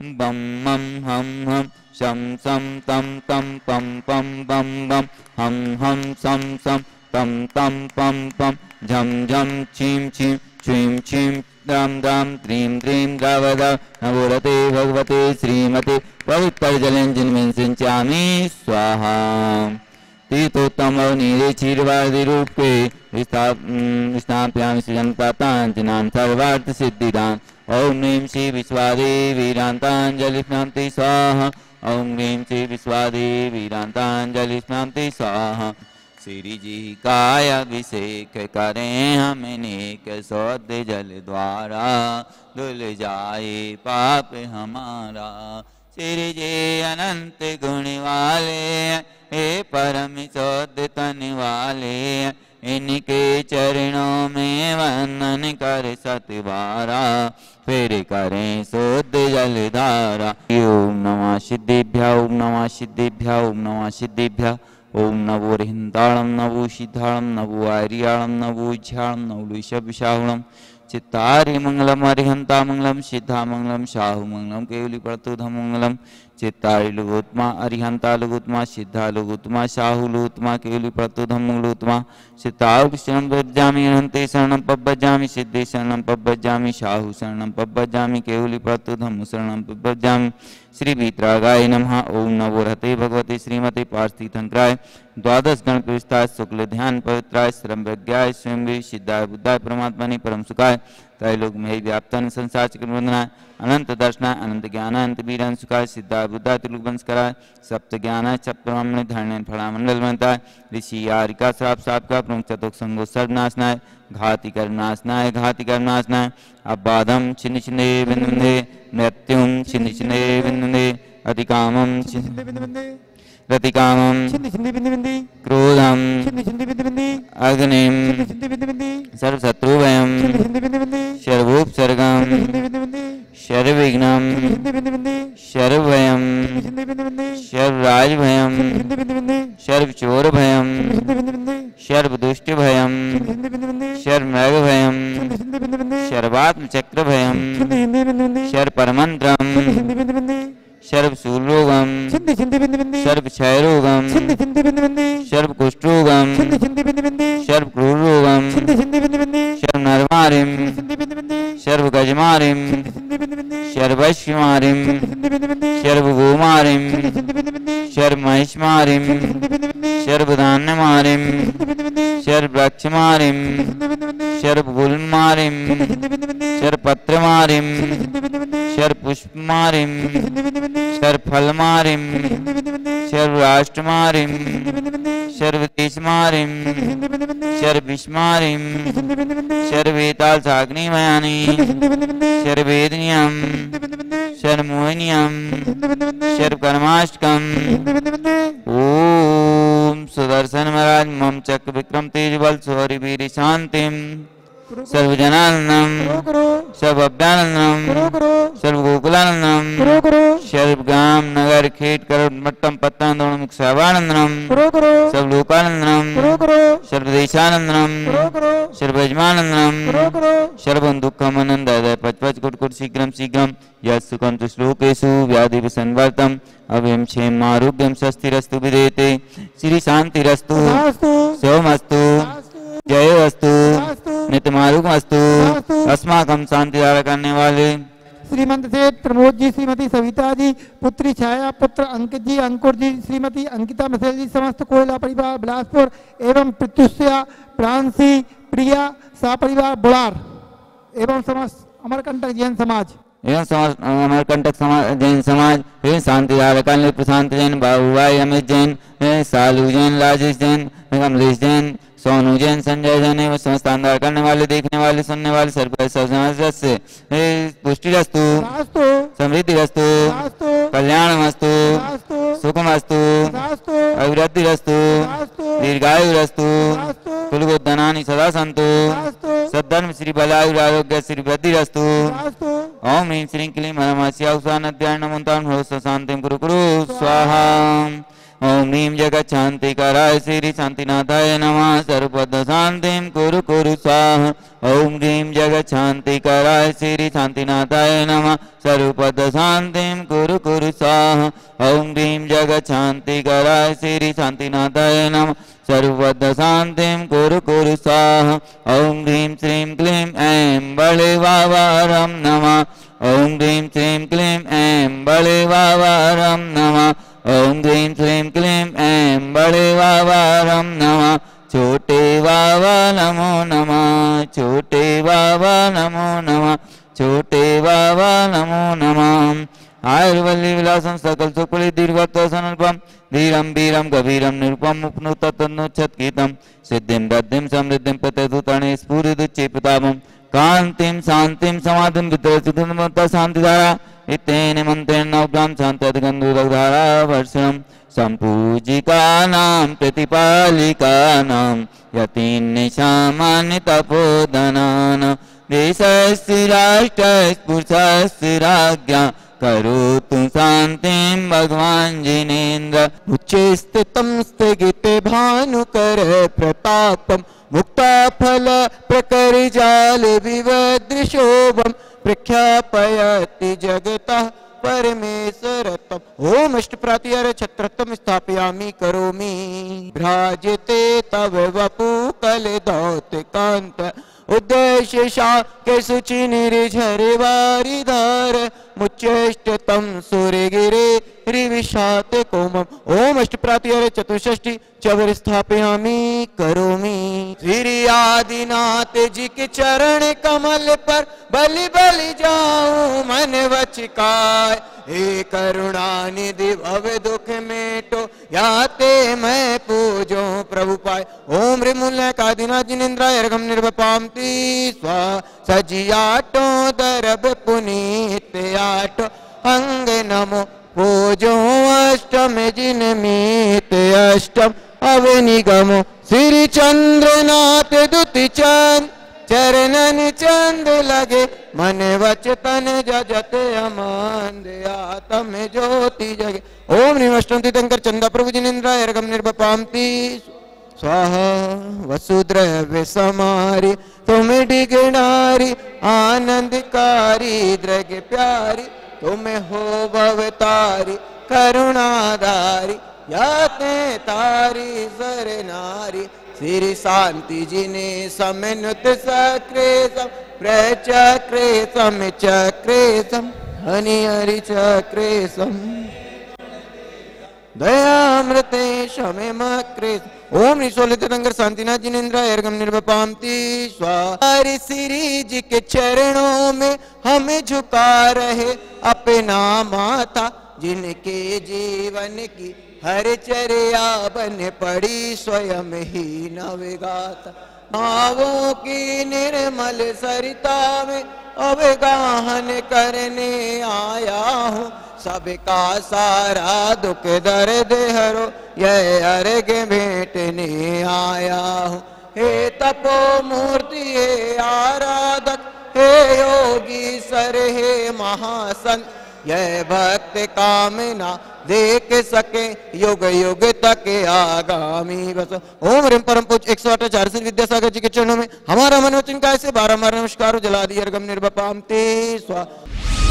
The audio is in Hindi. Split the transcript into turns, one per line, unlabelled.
बम मम हम शम सम तम तम पम पम बम बम हम सम सम तम तम पम पम झम झम छीम छीम छीम छीम दाम दाम द्रीम द्रीम द्रव द्रव नवोरते भगवते श्रीमते पवित्रजलं जिन्में सिंचामि स्वाहा। तीर्थोत्तम नीरे क्षीरवादिरूपे स्थापयामि श्रीजनताञ्जनान् सर्वार्थ सिद्धिदां। ओम ह्रीं श्री विश्वादेवीरान्ताञ्जलि स्नाति स्वाहा। ओम ह्रीं श्री विश्वादेवीरान्ताञ्जलि स्नाति स्वाहा। श्री जी का अभिषेक करें हमें नेक सौद जल द्वारा, धुल जाए पाप हमारा। श्री जी अनंत गुण वाले हे परम सौद तन वाले, इनके चरणों में वंदन कर सतबारा, फिर करें शुद्ध जलधारा। ओम नमः सिद्धिभ्य ओम नमः सिद्धिभ्य ओम नमः सिद्धिभ्य। ओम नवो रिहिंताणं नवो सिद्धाणं नवो आर्याणं नवो ज्ञाणं नवो ऋषभशाहुणं। चित्तारि मंगलम अरिहंता मंगलम सिद्धा मंगलम शाहु मंगलम केवली प्रतुधम मंगलम। चित्तारि लघुत्मा अरिहंता लघुत्मा सिद्धा लघुत्मा शाहु लघुत्मा केवली प्रतुधम मंगलोत्मा। चित्तारु शरणं पब्बजामि अनंते शरणं पब्बजामि सिद्धे शरणं पब्बजामि शाहु शरणं पब्बजामि केवली प्रतुधम शरणं पब्बजामि। श्री वीतरागाय नमः। ओम नवो रहते भगवते श्रीमते पार्थितंत्राय द्वादश गण प्रविष्टाय शुक्ल ध्यान पवित्राय श्रमज्ञाय स्वयं सिद्धाय बुद्धाय परमात्मने परम सुखाय त्रैलोक में व्याप्तन संसार चक्रवंदनाय अनंत दर्शनाय अनंत ज्ञानाय अनंत वीरान सुखाय सिद्धाय बुद्धाय त्रिलोक वंशकराय सप्त ज्ञानाय सप्त ब्रह्मणे धरणे फलामंडल बनताय ऋषि आरिका श्राप साप का प्रमुख चतुक संगो सर्वनाशनाय घाति कर्मनाशनाय घाति कर्मनाशनाय। अबाधम छिन्न छिन्ने बिंदे मृत्युम छिन्न छिन्ने बिंदे अधिकामम रतिकामं क्रोधम अग्निम सर्वशत्रुभयं सर्वोपसर्गं सर्वविघ्नं सर्वभयं सर्वराजभयं सर्वचोरभयं सर्वदुष्टभयं सर्वमृगभयं सर्वात्मचक्रभयं सर्वपरमन्त्रं सर्वशूलरोगम सर्वक्षयरोगम सर्वकुष्ठरोगम सर्वक्रूररोगम सर्वनरमारिम सर्वगजमारिम सर्ववैश्यमारिम सर्वगोमारिम सर्वमहिषमारिम सर्वधान्यमारिम सर्ववृक्षमारिम सर्वगुलमारिम सर्वपत्रमारिम सर्वपुष्पमारिम सर्वफलमारिम सर्वराष्ट्रमारिम सर्वदेशमारिम सर्वविश्वमारिम सर्ववेताल साग्निमयानि सर्ववेदनीयं सर्वमोहनीयं सर्वकर्माष्टकम्। ओम सुदर्शन महाराज मम चक्र विक्रम तेज बल शौर्य वीर शांतिम सर्वजनानंदम सर्वभ्यानंदम सर्वगोकुलानंदम सर्वगाम नगर खेट करोड़ मट्टम पत्तन दोनों मुख सर्वानंदम सर्वलोकानंदम सर्वदेशानंदम सर्वयजमानंदम सर्वं दुःखम आनंदाय पचपच कुट शीघ्रम शीघ्रम यत्सुखं तु श्लोकेषु व्याधिविसंवर्तम् अभयं क्षेम आरोग्यं स्वस्तिरस्तु विदेते श्री शांतिरस्तु सोमस्तु जयोस्तु नित्यमारुगमस्तु। अस्माकं शांतिदायक करने वाले
श्रीमंत सेठ प्रमोद जी, श्रीमती सविता जी, पुत्री छाया, पुत्र अंकित जी, अंकुर जी, श्रीमती अंकिता मिश्रा जी, समस्त कोयला परिवार बिलासपुर एवं प्रत्युष्या प्रांसी प्रिया सापरिवार बुलार एवं समस्त अमरकंटक जैन समाज अमरकंटक जैन समाज शांति कल्याण प्रशांत जैन, बाबूभाई अमित जैन, सालू जैन, राजेश जैन, कमलेश जैन, सोनू जैन, संजय जैन एवं समस्त अंधार करने वाले देखने वाले सुनने वाले सर्व समाज से पुष्टिरस्तु समृद्धिरस्तु कल्याणमस्तु सुखमस्तु अभिवृद्धिरस्तु दीर्घायुरस्तु कुलगोधनानि सदा सन्तु सद्धर्म श्री बलायुरारोग्य श्री वृद्धिरस्तु। ओम ह्रीं श्रीं क्लीं परमस्याहुसानध्याय नमो तां शांतिं कुरु कुरु स्वाहा।
ओम ह्रीं जगच्छान्तिकराय श्री शान्तिनाथाय नमः सर्वपद शान्तिं कुरु कुरु स्वाहा ओम ह्रीं जगच्छान्तिकराय श्री शान्तिनाथाय नमः सर्वपद शान्तिं कुरु कुरु स्वाहा ओम ह्रीं जगच्छान्तिकराय श्री शान्तिनाथाय नमः सर्वपद शान्तिं कुरु कुरु स्वाहा ओम ह्रीं श्रीं क्लीं ऐं बलिवावारं नमः ओम ह्रीं श्रीं क्लीं ऐं बलिवावारं नमः ओम ह्रीं श्रीं क्लीं ऐं बलिवावारं नमः छोटे बाबा नमो नमः छोटे बाबा नमो नमः छोटे बाबा नमो नमः आयुर्वल्ली विलासं सकल सुकुली दीर्घत्वसनुपम धीरं वीरं गभीरं निरुपम उपनुत तन्नोच्छत्कीतं सिद्धिं दद्धिं समृद्धिं प्रत्यदुतणे स्फुरिदुच्चेपतापं कान्तिं शान्तिं समाधिं वितरसिद्धमत्ता शान्तिधारा इत्येन मन्त्रेण नवग्राम शान्त्यधिगन्धुरधारा वर्षं सम्पूजिकानां प्रतिपालिकानां यतीन्निशामानि तपोधनानां देशस्य राष्ट्रस्य राज्ञा करोतु शान्तिं भगवान् जिनेन्द्र
उच्चे स्थितं स्थगिते भानुकर प्रतापं मुक्ताफल प्रकरजाल विवदृशोभं प्रख्यापयति जगतः परमेश्वरतम् ओम अष्टप्रातिहार छत्रत्वं स्थापयामि करोमि भ्राजते तव वपु कलदौतिकान्त उद्देश्य शाके शुचि निर्झरे वारिधार मुच्चेष्टतं सूर्यगिरे रिविशाते कोमम ओम अष्टप्रातिहार चतुष्षष्टि चवर स्थापयामि करोमि श्री आदिनाथ जी के चरण कमल पर बलि बलि जाऊं मन वचिकाय हे करुणा निधि भव दुख मेटो याते मैं पूजो प्रभु पाए ओम ह्रीं जिनेन्द्राय अर्घं निर्वपामि स्वा सजियाटो दरब पुनीत आटो अंग नमो पूजो अष्टम जिनमीत अष्टम अवनिगमो श्री चंद्रनाथ दुति चंद चरणन चंद लगे मन वचतन जजत अमांद आत्म ज्योति जगे ओम ह्रीं अष्टम तीर्थंकर चंदा प्रभु जिनेन्द्राय अर्घं निर्वपामि स्वाहा वसुद्रव्य समारी तुम डिगनारी आनंदकारी द्रग प्यारी तुम हो भवतारी करुणाधारी याते तारी सर नारी श्री शांति जिने समनुत सक्रेशम प्रचक्रेशम चक्रेशम हनि हरि चक्रेशम दयामृते शमे मक्रेश ओम निशोलितंगर शांतिनाथ जिनेन्द्राय अर्घं निर्वपामि स्वाहा श्री जी के चरणों में हमें झुका रहे अपना माथा जिनके जीवन की हर चर्या बन पड़ी स्वयं ही नवगाता भावों की निर्मल सरिता में अवगाहन करने आया हूँ सबका सारा दुख दर्द हरो यह अर्घ भेंटने आया हूँ हे तपो मूर्ति हे आराधक हे योगी सर हे महासंत यह भक्त कामना देख सके युग युग तक आगामी बस ओम ह्रीं परम पूज्य 108 श्री विद्यासागर जी के चरणों में हमारा मनोचिन काय से 12 नमस्कार जला दिया अर्घं निर्वपामि स्वाहा।